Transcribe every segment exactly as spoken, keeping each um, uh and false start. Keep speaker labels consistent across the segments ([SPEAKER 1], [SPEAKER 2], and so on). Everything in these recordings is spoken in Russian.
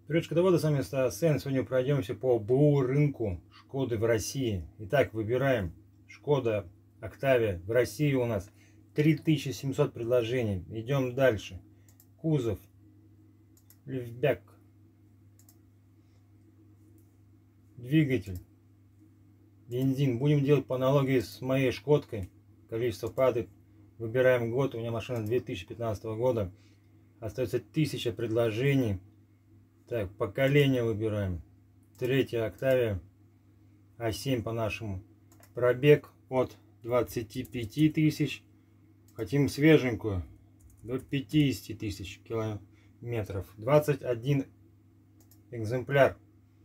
[SPEAKER 1] Привет, шкодоводы, с вами Стас Сен. Сегодня пройдемся по БУ рынку Шкоды в России. Итак, выбираем Шкода Октавия. В России у нас три тысячи семьсот предложений. Идем дальше. Кузов. Лифтбэк. Двигатель. Бензин. Будем делать по аналогии с моей Шкодкой. Количество падает. Выбираем год. У меня машина две тысячи пятнадцатого года. Остается тысяча предложений. Так, поколение выбираем. Третья Октавия. а семь по-нашему. Пробег от двадцати пяти тысяч. Хотим свеженькую. До пятидесяти тысяч километров. двадцать один экземпляр.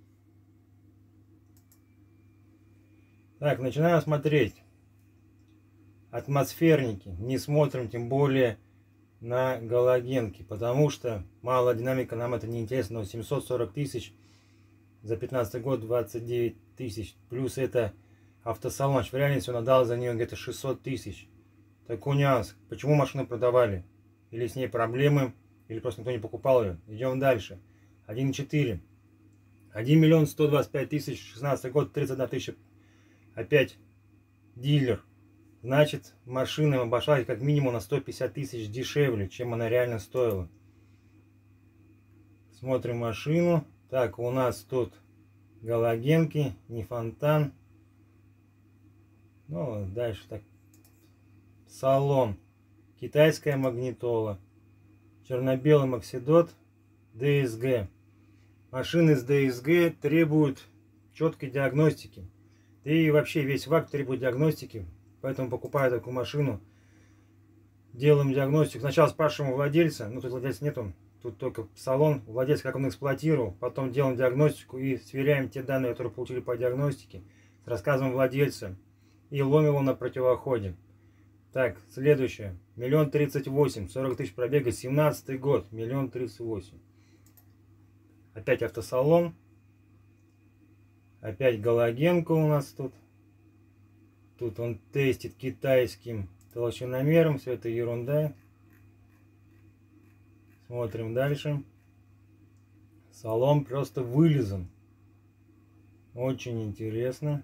[SPEAKER 1] Так, начинаем смотреть. Атмосферники. Не смотрим, тем более на галогенки, потому что мало динамика, нам это не интересно. Но семьсот сорок тысяч за пятнадцатый год, двадцать девять тысяч, плюс это автосалон. В реальности он отдал за нее где-то шестьсот тысяч. Такой нюанс. Почему машину продавали? Или с ней проблемы, или просто никто не покупал ее. Идем дальше. один и четыре. один миллион сто двадцать пять тысяч, шестнадцатый год, тридцать одна тысяча. Опять дилер. Значит, машина обошлась как минимум на сто пятьдесят тысяч дешевле, чем она реально стоила. Смотрим машину. Так, у нас тут галогенки, не фонтан. Ну, дальше так. Салон. Китайская магнитола. Черно-белый Максидот. ДСГ. Машины с ДСГ требуют четкой диагностики. Да и вообще весь ВАГ требует диагностики. Поэтому покупаю такую машину. Делаем диагностику. Сначала спрашиваем у владельца. Ну, тут владельца нету. Тут только салон. Владелец, как он эксплуатировал. Потом делаем диагностику и сверяем те данные, которые получили по диагностике, с рассказом владельца. И ломим его на противоходе. Так, следующее. Миллион тридцать восемь. сорок тысяч пробега. семнадцатый год. Миллион тридцать восемь. Опять автосалон. Опять галогенка у нас тут. Тут он тестит китайским толщиномером. Все это ерунда. Смотрим дальше. Салон просто вылизан. Очень интересно.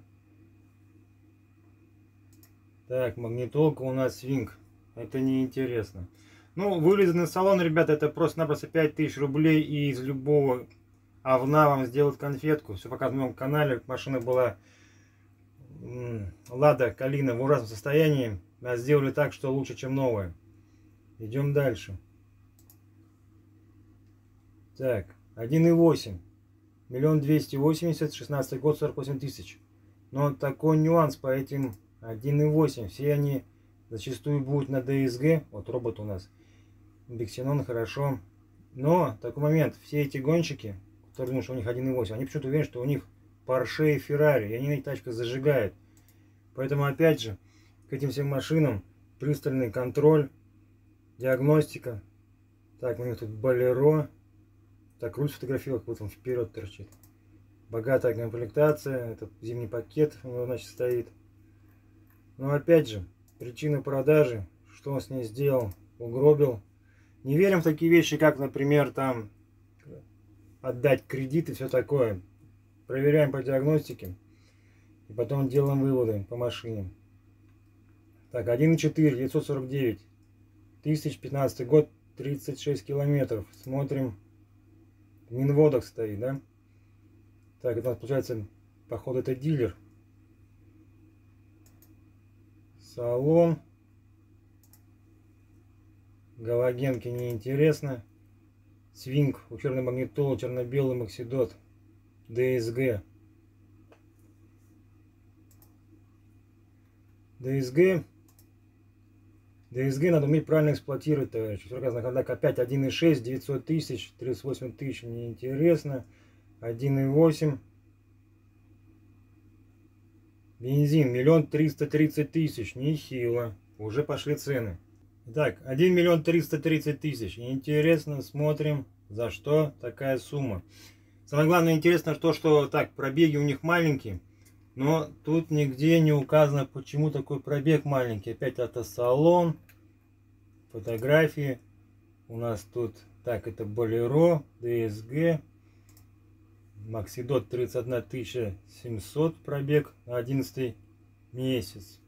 [SPEAKER 1] Так, магнитолка у нас свинг. Это не интересно. Ну, вылизанный салон, ребята, это просто-напросто пять тысяч рублей. И из любого овна вам сделают конфетку. Все показано на моем канале. Машина была Лада Калина в ужасном состоянии. Нас сделали так, что лучше, чем новая. Идем дальше. Так, один и восемь. Миллион двести восемьдесят. шестнадцатый год, сорок восемь тысяч. Но такой нюанс по этим один и восемь. Все они зачастую будут на ДСГ. Вот робот у нас. Биксенон, хорошо. Но такой момент. Все эти гонщики, которые думают, что у них один и восемь, они почему-то уверены, что у них Порше и Феррари, и они на этих тачках зажигают. Поэтому, опять же, к этим всем машинам пристальный контроль, диагностика. Так, у них тут Болеро. Так, руль сфотографировал, как будто он вперед торчит. Богатая комплектация. Этот зимний пакет у него, значит, стоит. Но, опять же, причина продажи. Что он с ней сделал? Угробил. Не верим в такие вещи, как, например, там отдать кредит и все такое. Проверяем по диагностике. И потом делаем выводы по машине. Так, один и четыре. девятьсот сорок девять тысяч. пятнадцатый год. тридцать шесть километров. Смотрим. В Минводах стоит, да? Так, это у нас получается, походу, это дилер. Салон. Галогенки неинтересно. Свинг. У черной магнитолы. Черно-белый Максидот. ДСГ. ДСГ. ДСГ надо уметь правильно эксплуатировать, товарищи. Так, опять один и шесть, девятьсот тысяч, тридцать восемь тысяч, неинтересно. один и восемь. Бензин, миллион триста тридцать тысяч, нехило. Уже пошли цены. Так, один миллион триста тридцать тысяч. Интересно, смотрим, за что такая сумма. Самое главное интересно то, что так, пробеги у них маленькие, но тут нигде не указано, почему такой пробег маленький. Опять автосалон, фотографии. У нас тут, так, это Болеро, ДСГ. Максидот тридцать одна тысяча семьсот пробег на одиннадцатый месяц.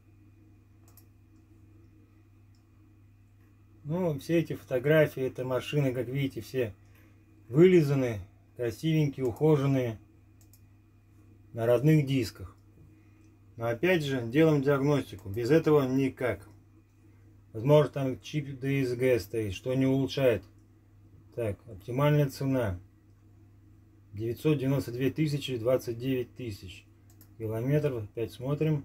[SPEAKER 1] Ну, все эти фотографии, это машины, как видите, все вылизаны, красивенькие, ухоженные, на родных дисках. Но опять же, делаем диагностику. Без этого никак. Возможно, там чип ди эс джи стоит, что не улучшает. Так, оптимальная цена. девятьсот девяносто две тысячи, двадцать девять тысяч километров. Опять смотрим.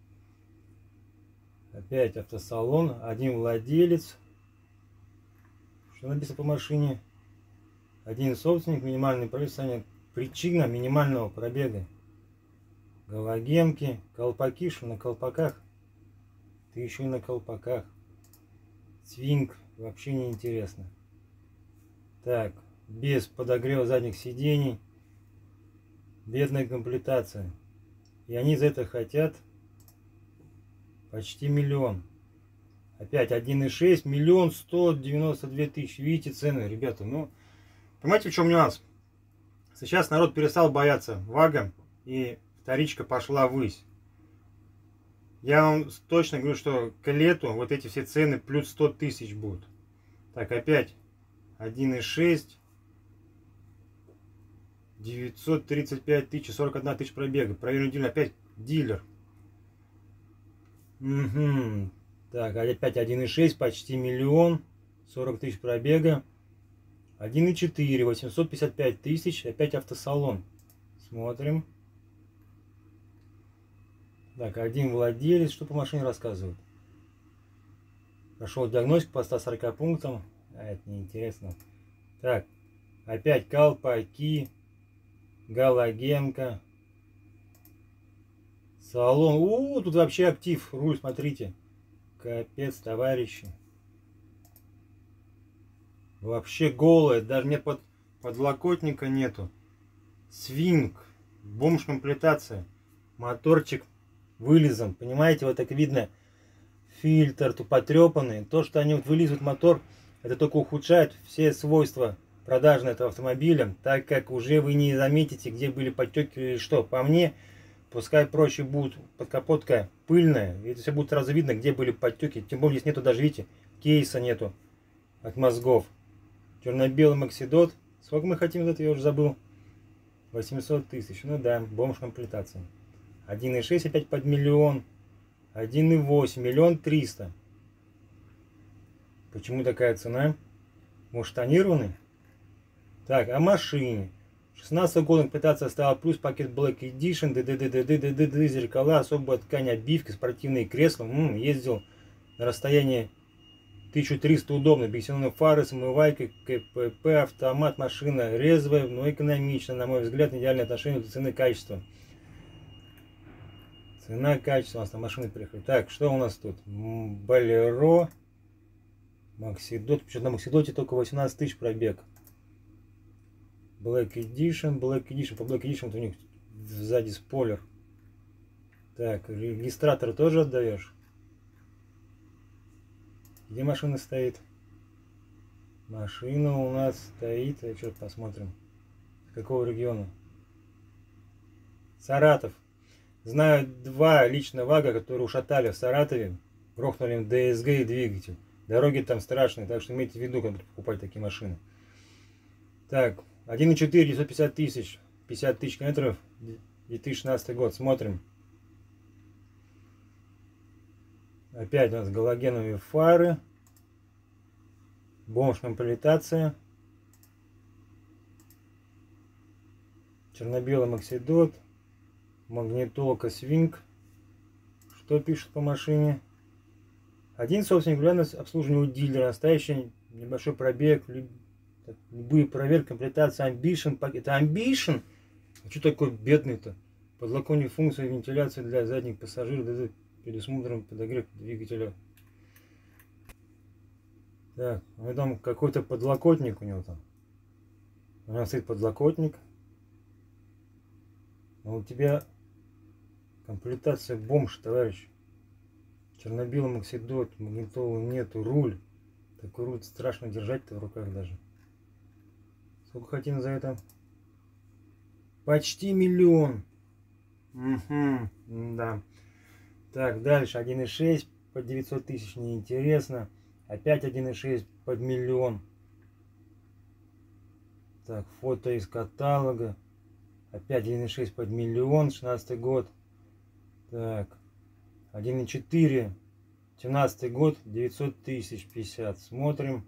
[SPEAKER 1] Опять автосалон, один владелец. Что написано по машине? Один собственник, минимальный пробег, причина минимального пробега. Галогенки, колпаки, что на колпаках? Ты еще и на колпаках. Свинг, вообще не интересно. Так, без подогрева задних сидений. Бедная комплектация. И они за это хотят почти миллион. Опять один и шесть, миллион сто девяносто две тысячи. Видите цены, ребята? Ну, понимаете, в чем нюанс? Сейчас народ перестал бояться вага, и вторичка пошла ввысь. Я вам точно говорю, что к лету вот эти все цены плюс сто тысяч будут. Так, опять один и шесть, девятьсот тридцать пять тысяч, сорок одна тысяча пробега. Проверенный дилер, опять дилер. Угу. Так, опять один и шесть, почти миллион, сорок тысяч пробега. один и четыре, восемьсот пятьдесят пять тысяч, опять автосалон. Смотрим. Так, один владелец, что по машине рассказывает? Прошел диагностику по ста сорока пунктам. А, это неинтересно. Так, опять колпаки, галогенка, салон. У, тут вообще актив, руль, смотрите. Капец, товарищи. Вообще голое, даже нет под, подлокотника нету. Свинг, бомж-комплектация, моторчик вылизан, понимаете, вот так видно, фильтр тут потрепанный. То, что они вот вылизывают мотор, это только ухудшает все свойства продажные этого автомобиля, так как уже вы не заметите, где были подтеки или что. По мне, пускай проще будет подкапотка пыльная, и это все будет сразу видно, где были подтеки. Тем более здесь нету даже, видите, кейса нету от мозгов. Черно-белый Максидот. Сколько мы хотим за это, я уже забыл. восемьсот тысяч. Ну да, бомж комплектация. один и шесть опять под миллион. один и восемь, миллион триста. Почему такая цена? Может, тонированный? Так, о машине. шестнадцатого года комплектация стала плюс, пакет Black Edition, ДДДДДДД, зеркала, особая ткань, обивки, спортивные кресла. М-м, ездил на расстоянии тысяча триста удобно, бензиновые фары с омывайкой, КПП, автомат, машина резвая, но экономичная, на мой взгляд, идеальное отношение до цены и качества. Цена, качество, у нас на машины приехали. Так, что у нас тут? Болеро, Максидот, что-то на Максидоте только восемнадцать тысяч пробег. Black Edition, Black Edition, по Black Edition вот у них сзади спойлер. Так, регистратор тоже отдаешь? Где машина стоит? Машина у нас стоит, а что посмотрим. С какого региона? Саратов. Знаю два лично вага, которые ушатали в Саратове, грохнули им ди эс джи и двигатель. Дороги там страшные, так что имейте в виду, когда покупать такие машины. Так, один и четыре, девятьсот пятьдесят тысяч, пятьдесят тысяч километров, две тысячи шестнадцатый год, смотрим. Опять у нас галогеновые фары, бомж комплектация, черно-белый Максидот, магнитолка свинг. Что пишет по машине? Один собственник, регулярность обслуживания у дилера, настоящий небольшой пробег, любые проверки, комплектация Ambition, это Ambition? А что такой бедный-то? Подлокотник функции вентиляции для задних пассажиров, предусмотрен подогрев двигателя. Так, ну там какой-то подлокотник у него там. У нас стоит подлокотник. Но у тебя комплектация бомж, товарищ. Черно-белый Максидот, магнитолы нету, руль. Такой руль страшно держать-то в руках даже. Сколько хотим за это? Почти миллион. Угу, да. Так, дальше один и шесть под девятьсот тысяч, неинтересно. Опять один и шесть под миллион. Так, фото из каталога. Опять один и шесть под миллион, шестнадцатый год. Так, один и четыре, семнадцатый год, девятьсот тысяч, пятьдесят. Смотрим.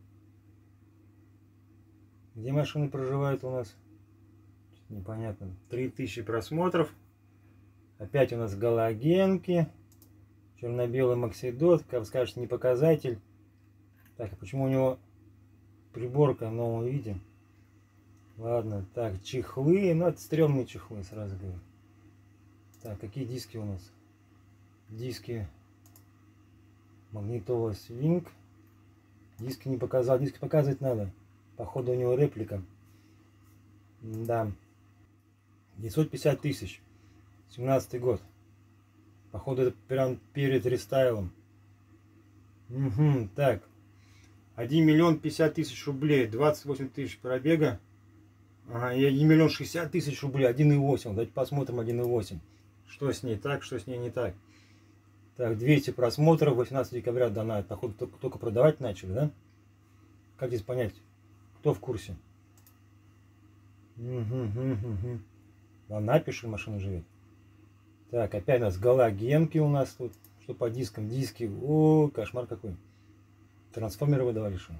[SPEAKER 1] Где машины проживают у нас? Непонятно. три тысячи просмотров. Опять у нас галогенки. Черно-белый Максидот. Как вы скажете, не показатель. Так, а почему у него приборка в новом виде? Ладно, так, чехлы. Ну, это стрёмные чехлы, сразу говорю. Так, какие диски у нас? Диски Магнитола Свинг. Диски не показал. Диски показывать надо. Походу у него реплика. Да. девятьсот пятьдесят тысяч. семнадцатый год. Походу это прям перед рестайлом. Угу, так. один миллион пятьдесят тысяч рублей. двадцать восемь тысяч пробега. Ага, и один миллион шестьдесят тысяч рублей. один и восемь. Давайте посмотрим один и восемь. Что с ней так, что с ней не так. Так, двести просмотров. восемнадцатого декабря дана. Походу только, только продавать начали, да? Как здесь понять? Кто в курсе? Угу, угу, угу. В Анапе, что ли, машина живет? Так, опять у нас галогенки у нас тут. Что по дискам? Диски. О, кошмар какой. Трансформеры выдавали, что?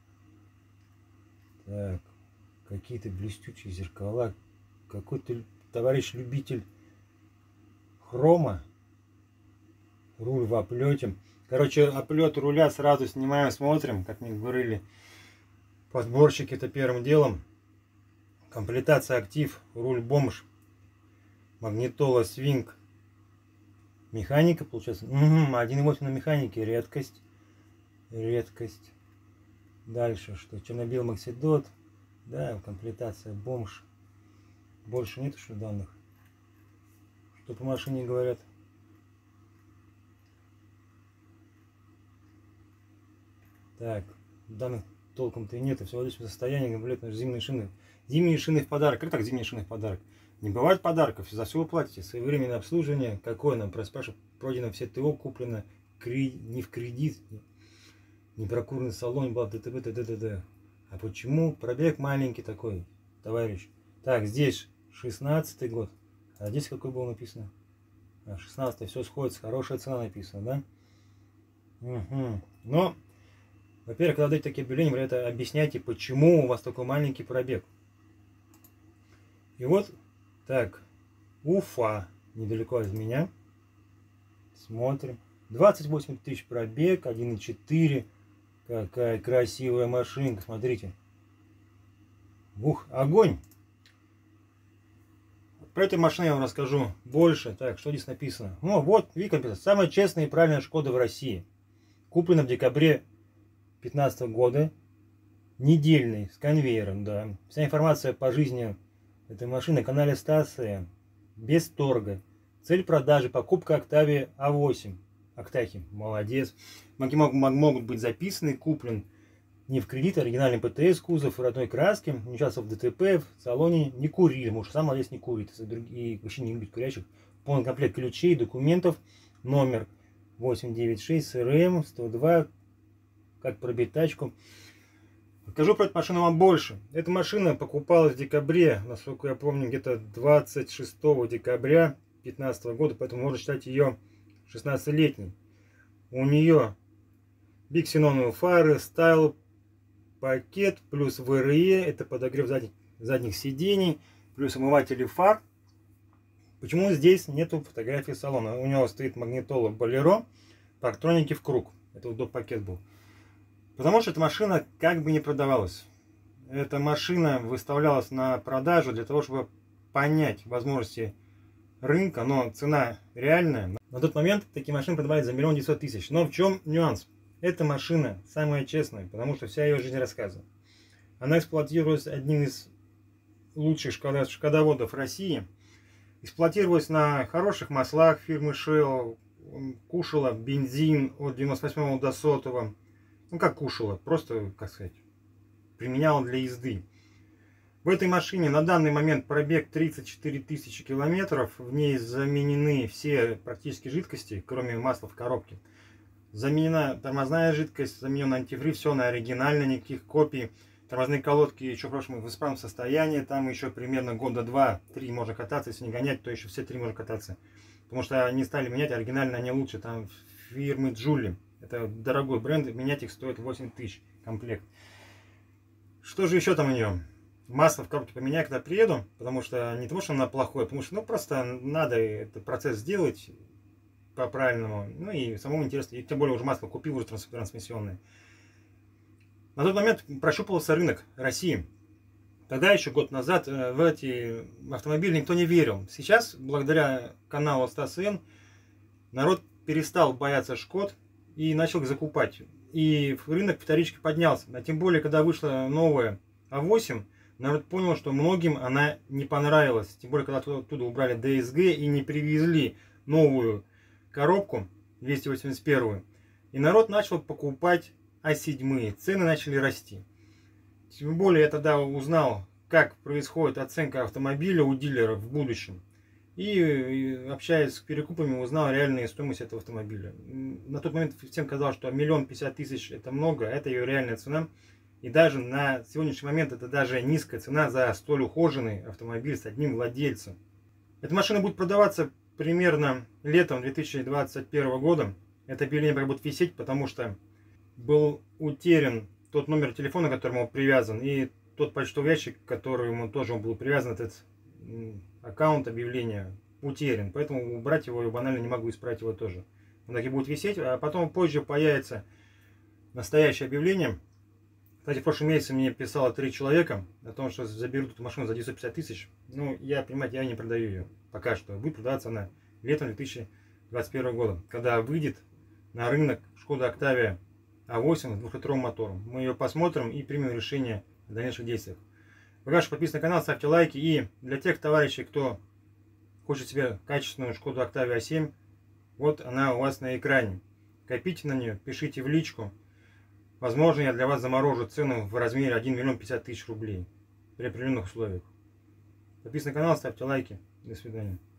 [SPEAKER 1] Так, какие-то блестючие зеркала. Какой-то товарищ любитель хрома. Руль в оплете. Короче, оплет руля сразу снимаем, смотрим, как мне говорили. Подборщики это первым делом. Комплектация актив, руль бомж, магнитола свинг, механика получается. Угу, один и восемь на механике, редкость. Редкость. Дальше что? Черно-белый Максидот. Да, комплектация бомж. Больше нету что данных. Что по машине говорят? Так, данных толком-то и нет, и все в отличном состоянии, комплектно зимние шины. Зимние шины в подарок. Как так зимние шины в подарок? Не бывает подарков, за все вы платите. Своевременное обслуживание, какое нам спрашивают, пройдено все ТО, куплено кри... не в кредит, не прокуренный салон, был ДТБ, т.д. А почему? Пробег маленький такой, товарищ. Так, здесь шестнадцатый год, а здесь какой был написано? А, шестнадцатый, все сходится, хорошая цена написана, да? Угу. Но... Во-первых, когда даете такие объявления, вы это объясняйте, почему у вас такой маленький пробег. И вот, так, Уфа, недалеко от меня. Смотрим. двадцать восемь тысяч пробег, один и четыре. Какая красивая машинка, смотрите. Ух, огонь. Про эту машину я вам расскажу больше. Так, что здесь написано? Ну, вот, видите, самая честная и правильная Шкода в России. Куплена в декабре две тысячи пятнадцатого года, недельный, с конвейером, да. Вся информация по жизни этой машины на канале Стаса, без торга. Цель продажи, покупка Octavia а восемь. Octavia, молодец. Могут, могут быть записаны, куплен не в кредит, оригинальный ПТС, кузов родной краски, не участвовал в ДТП, в салоне, не курили, муж сам молодец не курит, и вообще не любит курящих. Полный комплект ключей, документов, номер восемь девять шесть эс эр эм сто два. Как пробить тачку. Расскажу про эту машину вам больше. Эта машина покупалась в декабре, насколько я помню, где-то двадцать шестого декабря две тысячи пятнадцатого года, поэтому можно считать ее шестнадцатилетней. У нее биксеноновые фары, стайл пакет, плюс вэ эр е, это подогрев задних, задних сидений, плюс омыватели фар. Почему здесь нету фотографии салона? У него стоит магнитола Болеро, парктроники в круг. Это вот доп. Пакет был. Потому что эта машина как бы не продавалась. Эта машина выставлялась на продажу для того, чтобы понять возможности рынка, но цена реальная. На тот момент такие машины продавались за миллион девятьсот тысяч. Но в чем нюанс? Эта машина самая честная, потому что вся ее жизнь рассказана. Она эксплуатируется одним из лучших шкодоводов России. Эксплуатировалась на хороших маслах фирмы Shell. Кушала бензин от девяносто восьмого до сотого. Ну как кушала, просто, как сказать, применяла для езды. В этой машине на данный момент пробег тридцать четыре тысячи километров. В ней заменены все практически жидкости, кроме масла в коробке. Заменена тормозная жидкость, заменен антифриз, все на оригинально, никаких копий. Тормозные колодки еще в прошлом в исправном состоянии. Там еще примерно года два-три можно кататься. Если не гонять, то еще все три можно кататься. Потому что они стали менять, оригинально они лучше. Там фирмы Джули. Это дорогой бренд, менять их стоит восемь тысяч комплект. Что же еще там у нее? Масло в коробке поменяю, когда приеду, потому что не потому, что она плохое, потому что ну, просто надо этот процесс сделать по-правильному. Ну и самому интересно, и тем более уже масло купил, уже трансмиссионное. На тот момент прощупывался рынок России. Тогда еще год назад в эти автомобили никто не верил. Сейчас, благодаря каналу Стас Н, народ перестал бояться Шкод и начал их закупать. И рынок вторички поднялся. А тем более, когда вышла новая А восемь, народ понял, что многим она не понравилась. Тем более, когда оттуда убрали Д С Г и не привезли новую коробку двести восемьдесят один. И народ начал покупать А семь. Цены начали расти. Тем более, я тогда узнал, как происходит оценка автомобиля у дилеров в будущем. И, общаясь с перекупами, узнал реальную стоимость этого автомобиля. На тот момент всем казалось, что миллион пятьдесят тысяч это много, это ее реальная цена. И даже на сегодняшний момент это даже низкая цена за столь ухоженный автомобиль с одним владельцем. Эта машина будет продаваться примерно летом две тысячи двадцать первого года. Это объявление будет висеть, потому что был утерян тот номер телефона, к которому он привязан, и тот почтовый ящик, к которому тоже он был привязан, этот аккаунт объявления утерян. Поэтому убрать его я банально не могу, исправить его тоже. Он так и будет висеть, а потом позже появится настоящее объявление. Кстати, в прошлом месяце мне писало три человека о том, что заберут эту машину за девятьсот пятьдесят тысяч. Ну, я, понимаете, я не продаю ее пока что. Будет продаваться она летом две тысячи двадцать первого года, когда выйдет на рынок Шкода Октавия А восемь с двухлитровым мотором. Мы ее посмотрим и примем решение в дальнейших действиях. Пока что подписывайтесь на канал, ставьте лайки. И для тех товарищей, кто хочет себе качественную Шкоду Октавия А семь, вот она у вас на экране. Копите на нее, пишите в личку. Возможно, я для вас заморожу цену в размере один миллион пятьдесят тысяч рублей при определенных условиях. Подписывайтесь на канал, ставьте лайки. До свидания.